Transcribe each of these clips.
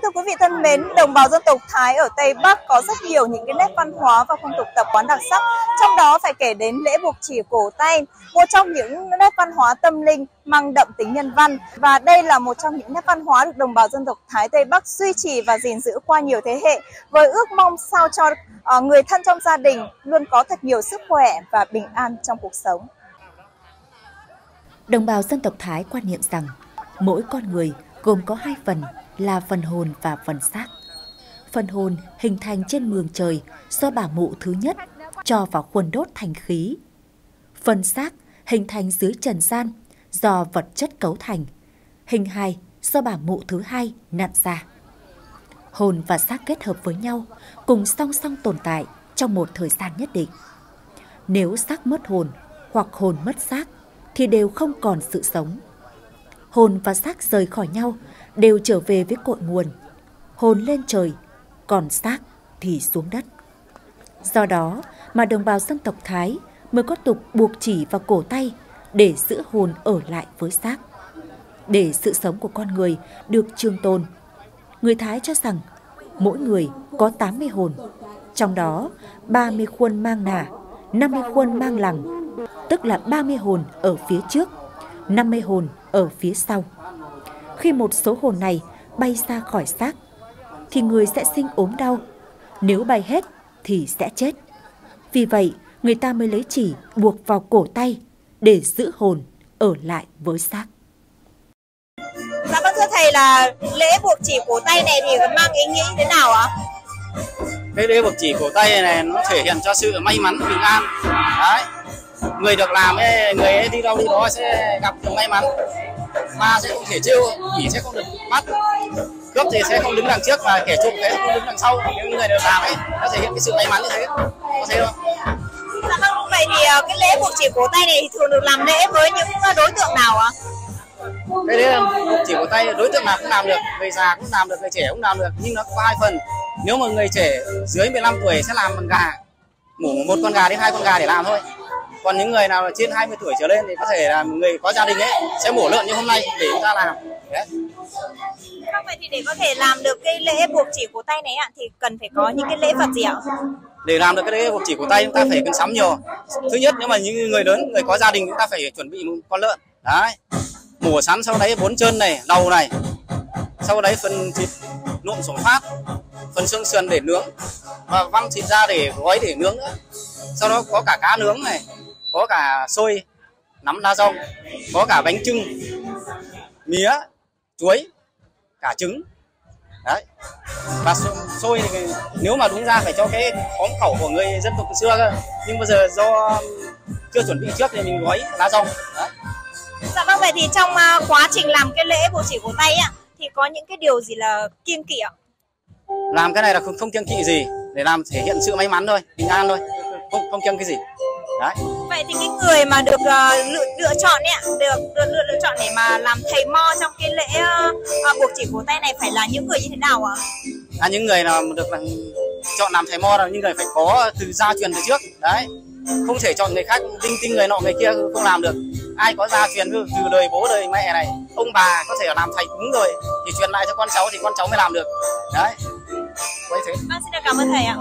thưa quý vị thân mến, đồng bào dân tộc Thái ở Tây Bắc có rất nhiều những cái nét văn hóa và phong tục tập quán đặc sắc. Trong đó phải kể đến lễ buộc chỉ cổ tay, một trong những nét văn hóa tâm linh mang đậm tính nhân văn. Và đây là một trong những nét văn hóa được đồng bào dân tộc Thái Tây Bắc duy trì và gìn giữ qua nhiều thế hệ, với ước mong sao cho người thân trong gia đình luôn có thật nhiều sức khỏe và bình an trong cuộc sống. Đồng bào dân tộc Thái quan niệm rằng mỗi con người gồm có hai phần là phần hồn và phần xác. Phần hồn hình thành trên mường trời do bà mụ thứ nhất cho vào khuôn đốt thành khí. Phần xác hình thành dưới trần gian do vật chất cấu thành. Hình hài do bà mụ thứ hai nặn ra. Hồn và xác kết hợp với nhau, cùng song song tồn tại trong một thời gian nhất định. Nếu xác mất hồn hoặc hồn mất xác thì đều không còn sự sống. Hồn và xác rời khỏi nhau đều trở về với cội nguồn. Hồn lên trời, còn xác thì xuống đất. Do đó mà đồng bào dân tộc Thái mới có tục buộc chỉ vào cổ tay để giữ hồn ở lại với xác. Để sự sống của con người được trường tồn, người Thái cho rằng mỗi người có 80 hồn, trong đó 30 khuôn mang nà, 50 khuôn mang lằng, tức là 30 hồn ở phía trước, 50 hồn ở phía sau. Khi một số hồn này bay ra khỏi xác thì người sẽ sinh ốm đau, nếu bay hết thì sẽ chết. Vì vậy, người ta mới lấy chỉ buộc vào cổ tay để giữ hồn ở lại với xác. Dạ vâng, thưa thầy, là lễ buộc chỉ cổ tay này thì mang ý nghĩa thế nào ạ? Cái lễ buộc chỉ cổ tay này nó thể hiện cho sự may mắn, bình an. Đấy. Người được làm ấy, người ấy đi đâu đi đó sẽ gặp được may mắn. Ma sẽ không thể trêu, quỷ sẽ không được bắt, cướp thì sẽ không đứng đằng trước và kẻ trộm sẽ không đứng đằng sau. Những người được làm ấy, nó thể hiện cái sự may mắn như thế. Có thấy không? Dạ vâng, vậy thì cái lễ buộc chỉ cổ tay này thì thường được làm lễ với những đối tượng nào ạ? Cái đấy buộc chỉ cổ tay đối tượng nào cũng làm được, người già cũng làm được, người trẻ cũng làm được, nhưng nó có hai phần. Nếu mà người trẻ dưới 15 tuổi sẽ làm bằng gà, mổ một con gà đến 2 con gà để làm thôi. Còn những người nào trên 20 tuổi trở lên thì có thể là người có gia đình ấy sẽ mổ lợn như hôm nay để chúng ta làm. Đấy. Vậy thì để có thể làm được cái lễ buộc chỉ cổ tay này ạ thì cần phải có những cái lễ vật gì ạ? Để làm được cái lễ buộc chỉ cổ tay chúng ta phải cần sắm nhiều. Thứ nhất, nếu mà những người lớn, người có gia đình chúng ta phải chuẩn bị một con lợn. Đấy. Mổ sắn, sau đấy 4 chân này, đầu này. Sau đấy phần thịt nộm sổ phát, phần xương sườn để nướng và văng thịt ra để gói để nướng nữa. Sau đó có cả cá nướng này, có cả xôi, nắm lá rong, có cả bánh chưng, mía, chuối, cả trứng. Đấy. Và xôi thì nếu mà đúng ra phải cho cái khóm khẩu của người dân tộc xưa cơ. Nhưng bây giờ do chưa chuẩn bị trước thì mình gói lá rong. Đấy. Dạ vâng, vậy thì trong quá trình làm cái lễ buộc chỉ cổ tay ạ thì có những cái điều gì là kiêng kỵ ạ? Làm cái này là không kiêng kỵ gì, để làm thể hiện sự may mắn thôi, bình an thôi, không kiêng cái gì. Đấy. Vậy thì cái người mà được lựa chọn ấy, được lựa chọn để mà làm thầy mo trong cái lễ buộc chỉ cổ tay này phải là những người như thế nào ạ? Những người nào được chọn làm thầy mo là những người phải có từ gia truyền từ trước. Đấy. Không thể chọn người khác, tinh người nọ người kia không làm được. Ai có gia truyền từ đời bố đời mẹ này, ông bà có thể làm thầy cúng rồi thì truyền lại cho con cháu thì con cháu mới làm được. Đấy. Thế. Xin cảm ơn thầy ạ.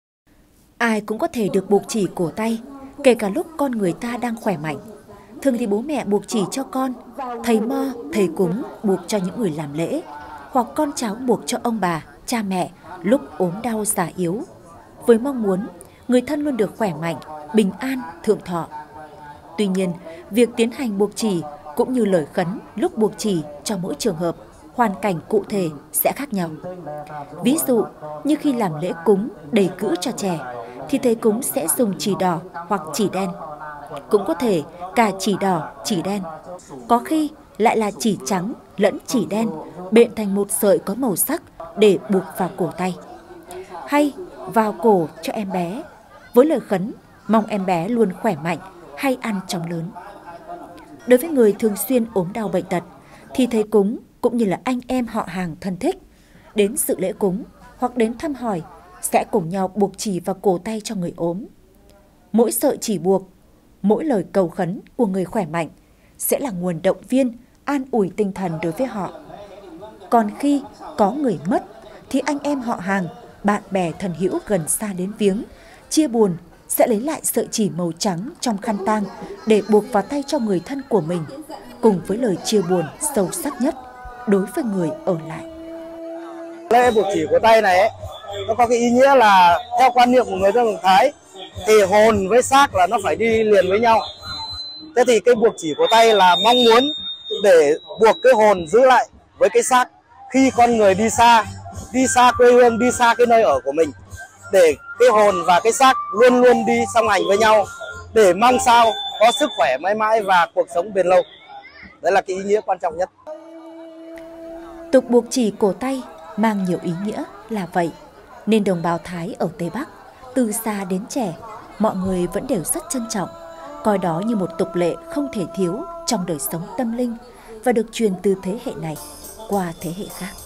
Ai cũng có thể được buộc chỉ cổ tay, kể cả lúc con người ta đang khỏe mạnh. Thường thì bố mẹ buộc chỉ cho con, thầy mo, thầy cúng buộc cho những người làm lễ, hoặc con cháu buộc cho ông bà, cha mẹ lúc ốm đau già yếu, với mong muốn người thân luôn được khỏe mạnh, bình an, thượng thọ. Tuy nhiên, việc tiến hành buộc chỉ cũng như lời khấn lúc buộc chỉ cho mỗi trường hợp, hoàn cảnh cụ thể sẽ khác nhau. Ví dụ như khi làm lễ cúng đầy cữu cho trẻ thì thầy cúng sẽ dùng chỉ đỏ hoặc chỉ đen. Cũng có thể cả chỉ đỏ, chỉ đen. Có khi lại là chỉ trắng lẫn chỉ đen bện thành một sợi có màu sắc để buộc vào cổ tay. Hay vào cổ cho em bé với lời khấn mong em bé luôn khỏe mạnh, hay ăn chóng lớn. Đối với người thường xuyên ốm đau bệnh tật thì thầy cúng cũng như là anh em họ hàng thân thích đến dự lễ cúng hoặc đến thăm hỏi sẽ cùng nhau buộc chỉ vào cổ tay cho người ốm. Mỗi sợi chỉ buộc, mỗi lời cầu khấn của người khỏe mạnh sẽ là nguồn động viên, an ủi tinh thần đối với họ. Còn khi có người mất thì anh em họ hàng, bạn bè thân hữu gần xa đến viếng, chia buồn, sẽ lấy lại sợi chỉ màu trắng trong khăn tang để buộc vào tay cho người thân của mình, cùng với lời chia buồn sâu sắc nhất đối với người ở lại. Lễ buộc chỉ cổ tay này ấy, nó có cái ý nghĩa là theo quan niệm của người dân Mường Thái thì hồn với xác là nó phải đi liền với nhau. Thế thì cái buộc chỉ cổ tay là mong muốn để buộc cái hồn giữ lại với cái xác khi con người đi xa quê hương, đi xa cái nơi ở của mình, để cái hồn và cái xác luôn luôn đi song hành với nhau, để mong sao có sức khỏe mãi mãi và cuộc sống bền lâu. Đấy là cái ý nghĩa quan trọng nhất. Tục buộc chỉ cổ tay mang nhiều ý nghĩa là vậy, nên đồng bào Thái ở Tây Bắc, từ xa đến trẻ, mọi người vẫn đều rất trân trọng, coi đó như một tục lệ không thể thiếu trong đời sống tâm linh và được truyền từ thế hệ này qua thế hệ khác.